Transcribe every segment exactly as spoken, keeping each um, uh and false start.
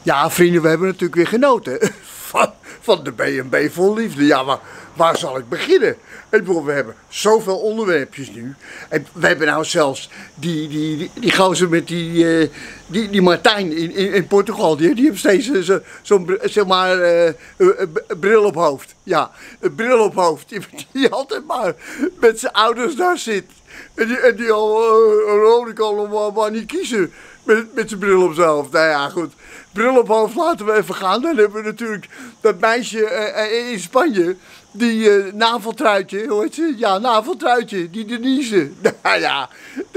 Ja, vrienden, we hebben natuurlijk weer genoten van, van de B en B vol liefde. Ja, maar waar zal ik beginnen? Ik bedoel, we hebben zoveel onderwerpjes nu. En we hebben nou zelfs die, die, die, die gozer met die, uh, die, die Martijn in, in, in Portugal. Die, die heeft steeds uh, zo'n zo, zeg maar, uh, uh, bril op hoofd. Ja, een bril op hoofd. Die, die altijd maar met zijn ouders daar zit. En die, en die al, uh, die kan hem maar, maar niet kiezen. Met, met zijn bril op zijn hoofd. Nou ja, goed. Bril op hoofd laten we even gaan. Dan hebben we natuurlijk dat meisje uh, in Spanje. Die uh, naveltruitje, hoe heet ze? Ja, naveltruitje. Die Denise. Nou ja.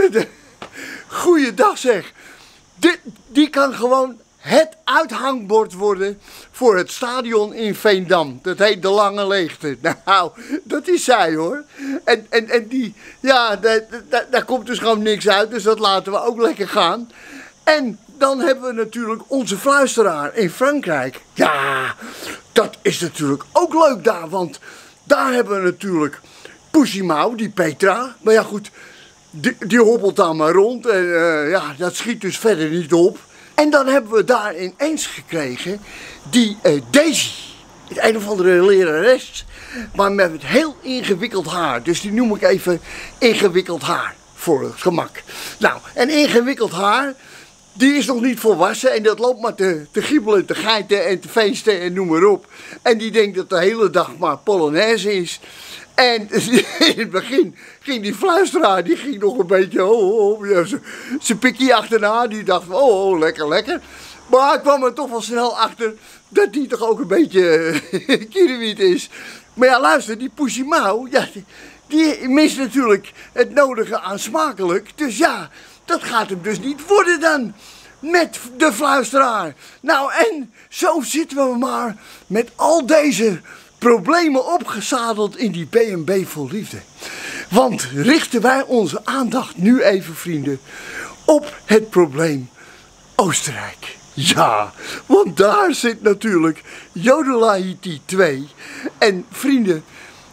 Goeiedag zeg. Die, die kan gewoon het uithangbord worden voor het stadion in Veendam. Dat heet de Lange Leegte. Nou, dat is zij hoor. En, en, en die, ja, daar, daar, daar komt dus gewoon niks uit. Dus dat laten we ook lekker gaan. En dan hebben we natuurlijk onze fluisteraar in Frankrijk. Ja, dat is natuurlijk ook leuk daar. Want daar hebben we natuurlijk Pussy Mau, die Petra. Maar ja goed, die, die hobbelt dan maar rond. En uh, ja, dat schiet dus verder niet op. En dan hebben we daar ineens gekregen die uh, Daisy. Een of andere lerares. Maar met heel ingewikkeld haar. Dus die noem ik even ingewikkeld haar. Voor het gemak. Nou, en ingewikkeld haar. Die is nog niet volwassen en dat loopt maar te, te giebelen, te geiten en te feesten en noem maar op. En die denkt dat de hele dag maar Polonaise is. En in het begin ging die fluisteraar, die ging nog een beetje, oh, oh, ja, zijn pikkie achterna. Die dacht, oh, oh, lekker, lekker. Maar ik kwam er toch wel snel achter dat die toch ook een beetje kierenwiet is. Maar ja, luister, die Pussy Mau, ja, die, die mist natuurlijk het nodige aan smakelijk. Dus ja, dat gaat hem dus niet worden dan, met de fluisteraar. Nou, en zo zitten we maar met al deze problemen opgezadeld in die B en B vol liefde. Want richten wij onze aandacht nu even, vrienden, op het probleem Oostenrijk. Ja, want daar zit natuurlijk Jodelahiti twee. En vrienden,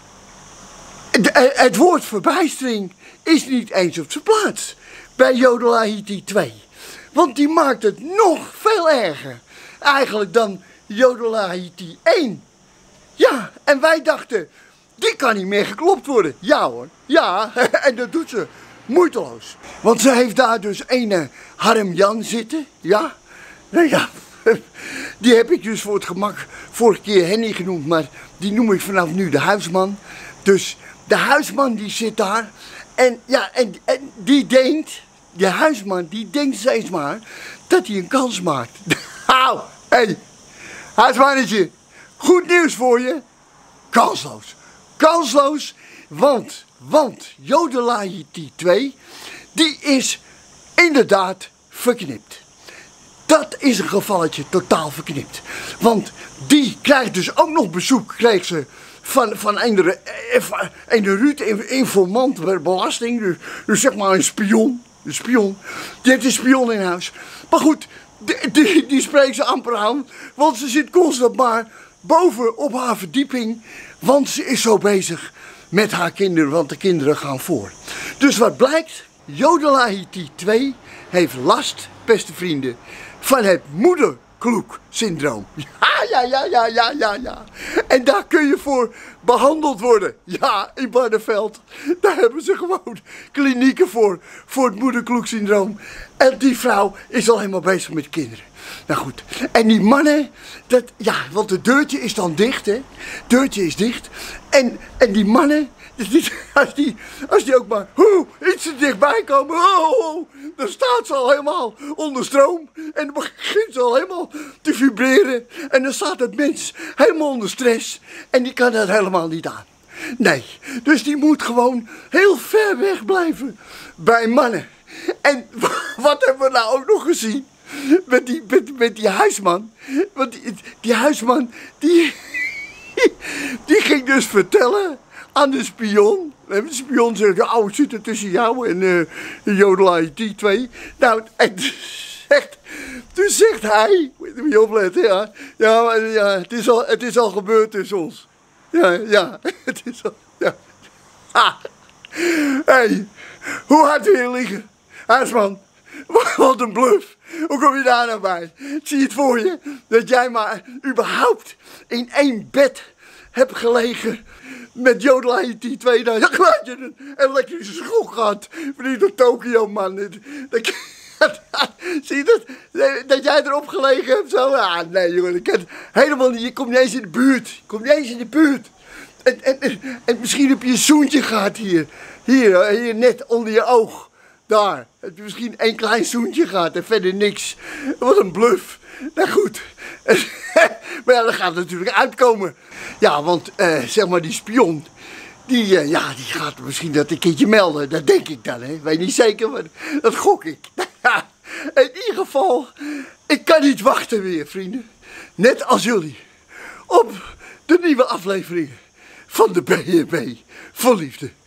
het woord verbijstering is niet eens op zijn plaats bij Jodelahiti twee. Want die maakt het nog veel erger. Eigenlijk dan Jodelahiti één. Ja, en wij dachten, die kan niet meer geklopt worden. Ja hoor, ja, en dat doet ze moeiteloos. Want ze heeft daar dus een Harm Jan zitten, ja. Nou ja, die heb ik dus voor het gemak vorige keer Henny genoemd, maar die noem ik vanaf nu de huisman. Dus de huisman die zit daar en ja, en, en die denkt, de huisman die denkt steeds maar dat hij een kans maakt. Nou, hé, hey, huismannetje, goed nieuws voor je. Kansloos. Kansloos, want, want Jodelahiti twee, die is inderdaad verknipt. Dat is een gevalletje totaal verknipt. Want die krijgt dus ook nog bezoek, kreeg ze van, van een, een Ruud, informant bij belasting, dus, dus zeg maar een spion. Een spion. Die heeft een spion in huis. Maar goed, die, die, die spreekt ze amper aan, want ze zit constant maar boven op haar verdieping, want ze is zo bezig met haar kinderen, want de kinderen gaan voor. Dus wat blijkt, Jodelahiti twee heeft last, beste vrienden, van het moederkloek-syndroom. Ja, ja, ja, ja, ja, ja, ja. En daar kun je voor behandeld worden. Ja, in Barneveld. Daar hebben ze gewoon klinieken voor, voor het moederkloek-syndroom. En die vrouw is al helemaal bezig met kinderen. Nou goed, en die mannen, dat, ja, want het deurtje is dan dicht, hè. Het deurtje is dicht. En, en die mannen, als die, als die ook maar oh, iets te dichtbij komen, oh, oh, dan staat ze al helemaal onder stroom. En dan begint ze al helemaal te vibreren. En dan staat het mens helemaal onder stress. En die kan dat helemaal niet aan. Nee, dus die moet gewoon heel ver weg blijven bij mannen. En wat hebben we nou ook nog gezien? Met die, met, met die huisman. Want die, die huisman, die, die ging dus vertellen aan de spion. En de spion zegt, oh, ik zit er tussen jou en uh, Jodelahiti twee. Nou, en zegt, toen zegt hij, moet je opletten, ja. Ja, ja het, is al, het is al gebeurd tussen ons. Ja, ja, het is al, ja. Ha. Hé, hey, hoe hard wil je liegen? Huisman, Wat een bluff. Hoe kom je daar nou bij? Zie je het voor je? Dat jij maar überhaupt in één bed hebt gelegen met Jodela I T twee. Dan had je een elektrische schok gehad. Vriend door Tokio, man. Dat, dat, zie je dat? Dat jij erop gelegen hebt zo? Ah, nee, jongen. Ik ken helemaal niet. Je komt niet eens in de buurt. Je komt niet eens in de buurt. En, en, en, en misschien heb je een zoentje gehad hier. Hier, hier net onder je oog. Daar, heb je misschien één klein zoentje gehad en verder niks. Wat een bluff. Nou goed. Maar ja, dat gaat natuurlijk uitkomen. Ja, want uh, zeg maar die spion, die, uh, ja, die gaat misschien dat een keertje melden. Dat denk ik dan, hè. Weet niet zeker, maar dat gok ik. In ieder geval, ik kan niet wachten weer, vrienden. Net als jullie. Op de nieuwe aflevering van de B en B Vol Liefde.